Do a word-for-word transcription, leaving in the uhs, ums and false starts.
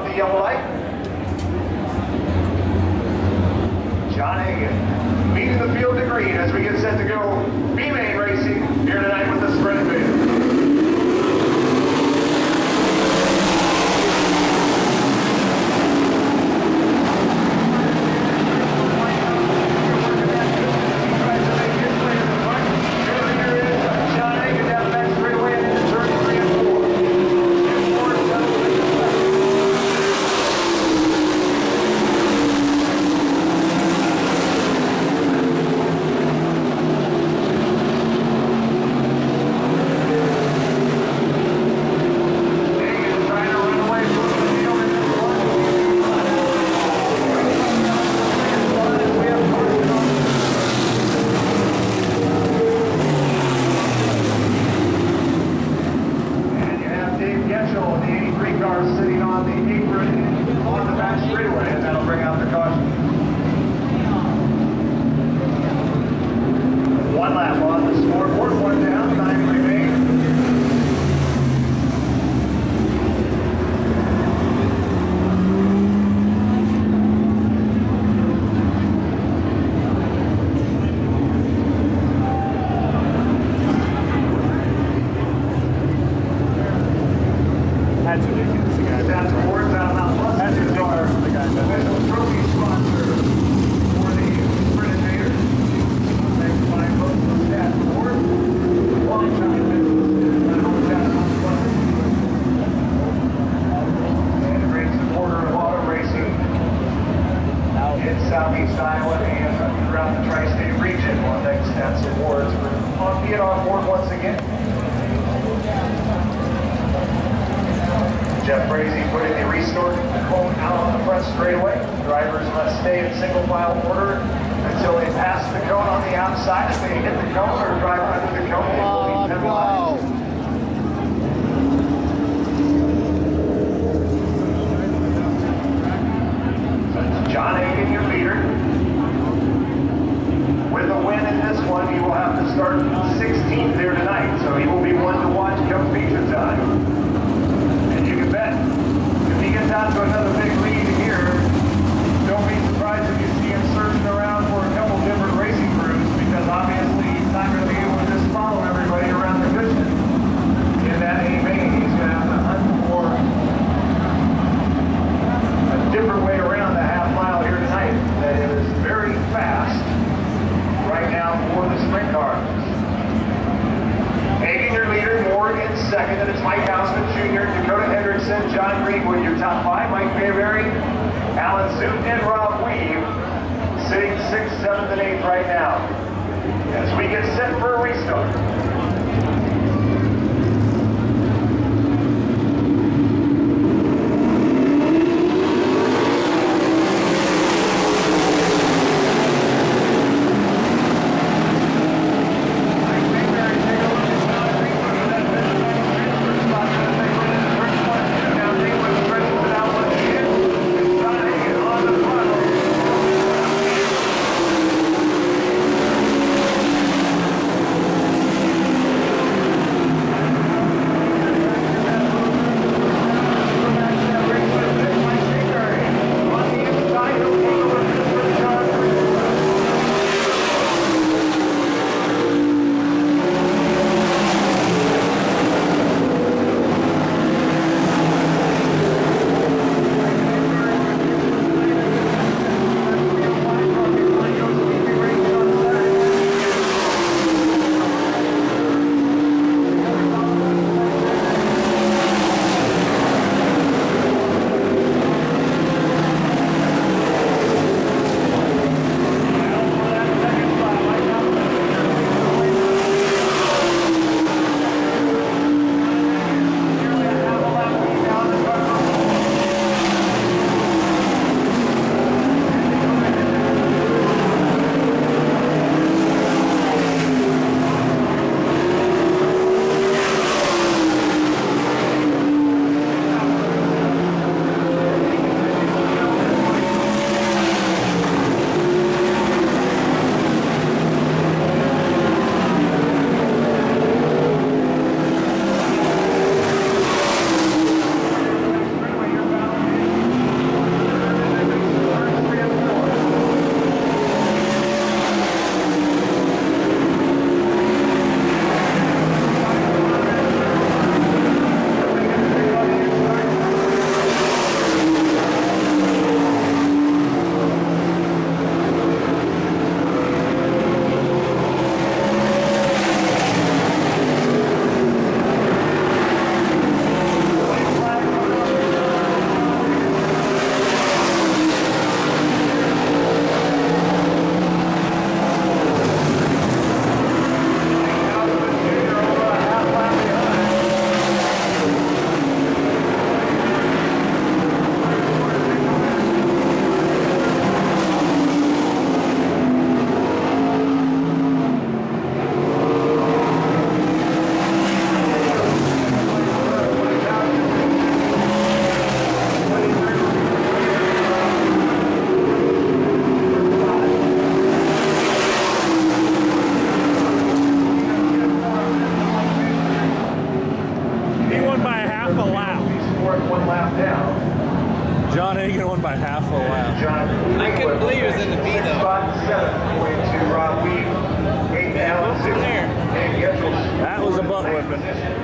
the yellow light. John Hagan leading the field to green as we get set to go B-Main racing here tonight with the Sprint Invader. Jeff Brazy putting the restart cone out on the front straightaway. Drivers must stay in single file order until they pass the cone on the outside. If they hit the cone or drive under the cone, they will be penalized. John Hagan, your leader. With a win in this one, he will have to start sixteenth there tonight, so he will be one to watch come feature time. And you can bet, if he gets out to another big lead here, don't be surprised if you see him searching around for a couple different racing crews, because obviously he's not going to be able to just follow everybody around the cushion. In that A-main, he's going to have to hunt for a different way around the half mile here tonight that is very fast right now for the sprint cars. Hagan, your leader, Moore in second, and it's Mike Hausman Junior, Dakota Hendrickson, John Greenwood, your top five, Mike Mayberry, Alan Zoot, and Rob Weave sitting sixth, seventh, and eighth right now as we get set for a restart. lap down. John Hagan won by half a lap. John, I couldn't believe it was in the B, though. Spot seven point two, Rob Weed. Eight down, Over six. there. And Getchell. That was a butt whipping.